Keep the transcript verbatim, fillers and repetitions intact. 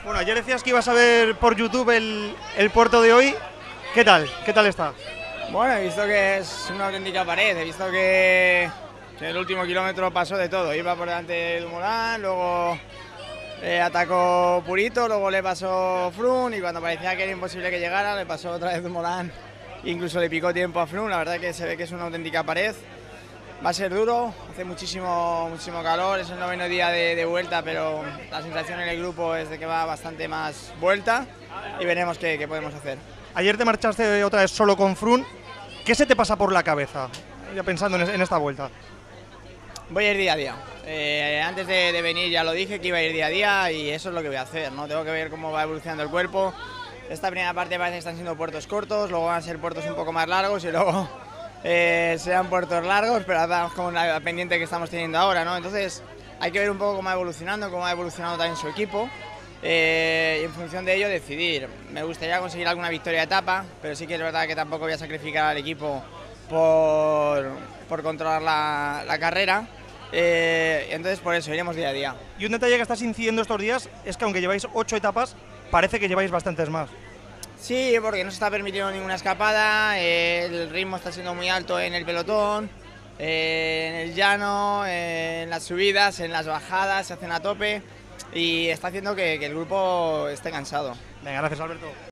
Bueno, ayer decías que ibas a ver por YouTube el, el puerto de hoy. ¿Qué tal? ¿Qué tal está? Bueno, he visto que es una auténtica pared, he visto que, que el último kilómetro pasó de todo. Iba por delante de Dumoulin, luego eh, atacó Purito, luego le pasó Froome y cuando parecía que era imposible que llegara, le pasó otra vez Dumoulin. Incluso le picó tiempo a Froome, la verdad que se ve que es una auténtica pared. Va a ser duro, hace muchísimo, muchísimo calor, es el noveno día de, de vuelta, pero la sensación en el grupo es de que va bastante más vuelta y veremos qué, qué podemos hacer. Ayer te marchaste otra vez solo con Froome. ¿Qué se te pasa por la cabeza, ya pensando en, en esta vuelta? Voy a ir día a día. Eh, antes de, de venir ya lo dije que iba a ir día a día y eso es lo que voy a hacer, ¿no? Tengo que ver cómo va evolucionando el cuerpo. Esta primera parte parece que están siendo puertos cortos, luego van a ser puertos un poco más largos y luego eh, serán puertos largos, pero estamos con la pendiente que estamos teniendo ahora, ¿no? Entonces hay que ver un poco cómo va evolucionando, cómo va evolucionando también su equipo. Eh, y en función de ello decidir. Me gustaría conseguir alguna victoria de etapa, pero sí que es verdad que tampoco voy a sacrificar al equipo por, por controlar la, la carrera. Eh, entonces por eso iremos día a día. Y un detalle que estás incidiendo estos días es que aunque lleváis ocho etapas, parece que lleváis bastantes más. Sí, porque no se está permitiendo ninguna escapada, eh, el ritmo está siendo muy alto en el pelotón, eh, en el llano, eh, en las subidas, en las bajadas, se hacen a tope y está haciendo que, que el grupo esté cansado. Venga, gracias, Alberto.